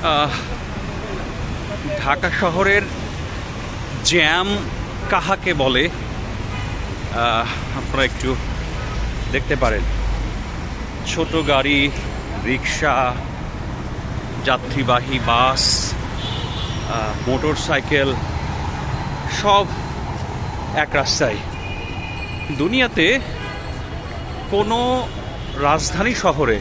ঢাকা শহরের জ্যাম কাহাকে বলে আপনারা একটু দেখতে পারেন। ছোট গাড়ি, রিক্সা, যাত্রীবাহী বাস, মোটর সাইকেল সব এক রাস্তায়। দুনিয়াতে কোনো রাজধানী শহরে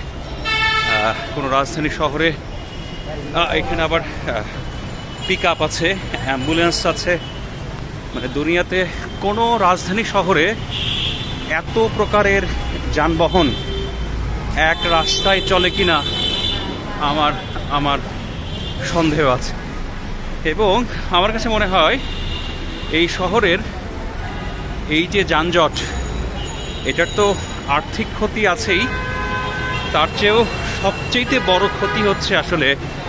এখানে আবার পিক আপ আছে, অ্যাম্বুলেন্স আছে, মানে দুনিয়াতে কোনো রাজধানী শহরে এত প্রকারের যানবাহন এক রাস্তায় চলে কিনা আমার সন্দেহ আছে। এবং আমার কাছে মনে হয় এই শহরের এই যে যানজট, এটার তো আর্থিক ক্ষতি আছেই, তার চেয়েও সবচেয়ে বড় ক্ষতি হচ্ছে আসলে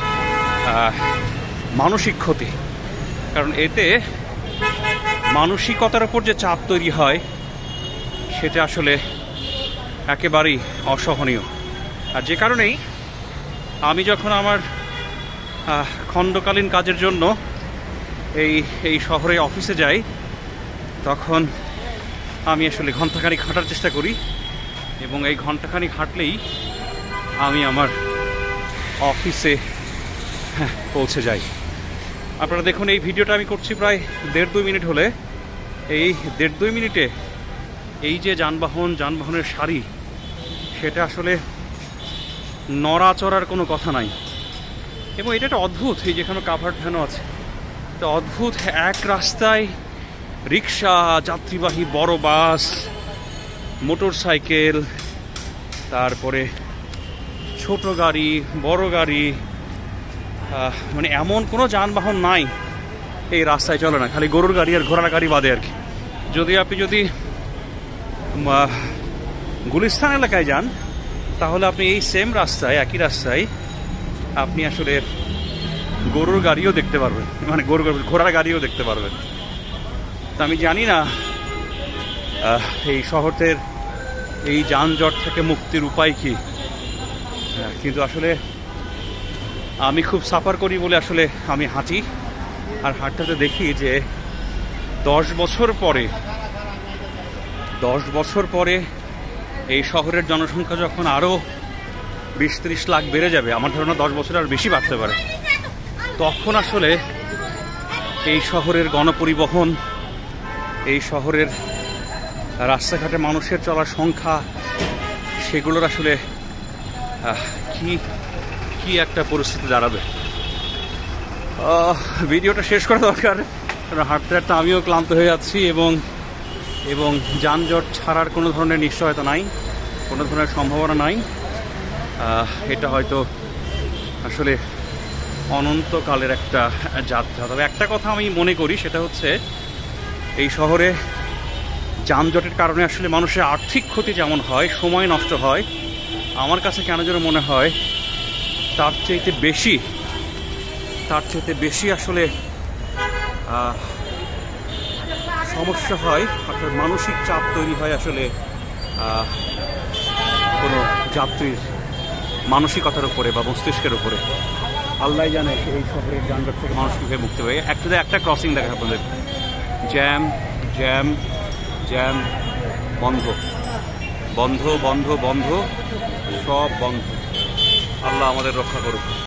মানসিক ক্ষতি। কারণ এতে মানসিকতার উপর যে চাপ তৈরি হয় সেটা আসলে একেবারেই অসহনীয়। আর যে কারণেই আমি যখন আমার খণ্ডকালীন কাজের জন্য এই শহরে অফিসে যাই, তখন আমি আসলে ঘন্টাখানিক হাঁটার চেষ্টা করি, এবং এই ঘন্টাখানিক হাঁটলেই আমি আমার অফিসে পৌঁছে যাই। আপনারা দেখুন, এই ভিডিওটা আমি করছি প্রায় 1.5-2 মিনিট হলে। এই 1.5-2 মিনিটে এই যে যানবাহনের সারি, সেটা আসলে নড়াচড়ার কোনো কথা নাই। এবং এটা একটা অদ্ভুত, এই যেখানে কাভার্ড ভ্যানও আছে, তো অদ্ভুত এক রাস্তায় রিক্সা, যাত্রীবাহী বড় বাস, মোটর সাইকেল, তারপরে ছোট গাড়ি, বড় গাড়ি, মানে এমন কোনো যানবাহন নাই এই রাস্তায় চলে না, খালি গরুর গাড়ি আর ঘোড়ার গাড়ি বাদে আর কি। আপনি যদি গুলিস্তান এলাকায় যান, তাহলে আপনি এই সেম রাস্তায়, একই রাস্তায় আপনি আসলে গরুর গাড়িও দেখতে পারবেন, মানে ঘোড়ার গাড়িও দেখতে পারবেন। তা আমি জানি না এই শহরের এই যানজট থেকে মুক্তির উপায় কি, কিন্তু আসলে আমি খুব সাফার করি বলে আসলে আমি হাঁটি। আর হাঁটতে দেখি যে 10 বছর পরে এই শহরের জনসংখ্যা যখন আরও 20-30 লাখ বেড়ে যাবে, আমার ধারণা 10 বছর আর বেশি বাড়তে পারে, তখন আসলে এই শহরের গণপরিবহন, এই শহরের রাস্তাঘাটে মানুষের চলার সংখ্যা, সেগুলোর আসলে কি একটা পরিস্থিতি দাঁড়াবে। ভিডিওটা শেষ করা দরকার, কারণ হাঁটতে হাঁটতে আমিও ক্লান্ত হয়ে যাচ্ছি, এবং যানজট ছাড়ার কোনো ধরনের নিশ্চয়তা নাই, কোনো ধরনের সম্ভাবনা নাই। এটা হয়তো আসলে অনন্তকালের একটা যাত্রা। তবে একটা কথা আমি মনে করি, সেটা হচ্ছে এই শহরে যানজটের কারণে আসলে মানুষের আর্থিক ক্ষতি যেমন হয়, সময় নষ্ট হয়, আমার কাছে কেন যেন মনে হয় তার চাইতে বেশি আসলে সমস্যা হয়, অর্থাৎ মানসিক চাপ তৈরি হয় আসলে কোনো যাত্রীর মানসিকতার উপরে বা মস্তিষ্কের উপরে। আল্লাহ জানে এই শহরের যানজট থেকে মানুষ কীভাবে মুক্তি পায়। একটা ক্রসিং দেখা আপনাদের, জ্যাম জ্যাম জ্যাম, বন্ধ বন্ধ বন্ধ বন্ধ, সব বন্ধ। আল্লাহ আমাদের রক্ষা করুক।